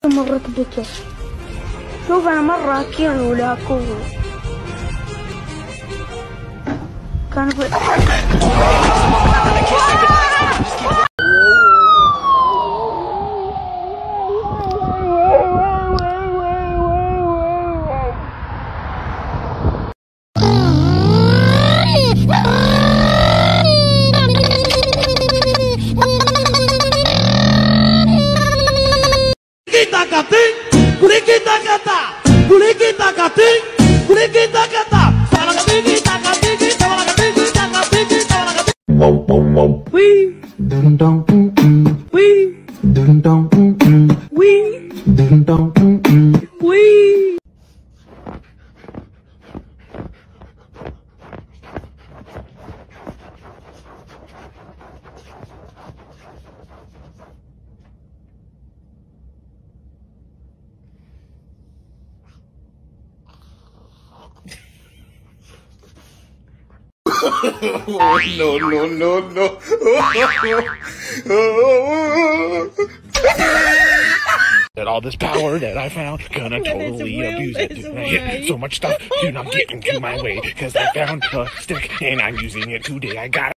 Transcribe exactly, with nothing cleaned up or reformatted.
مرت بك. شوف أنا مرة كير ولا قوة كان في Wee dum dum mm mm. Wee dum dum mm mm. Wee dum dum mm mm. Wee. Oh, no, no, no, no. And all this power that I found, gonna totally abuse it. I hit so much stuff, do not get into my way, cause I found a stick and I'm using it today. I got it.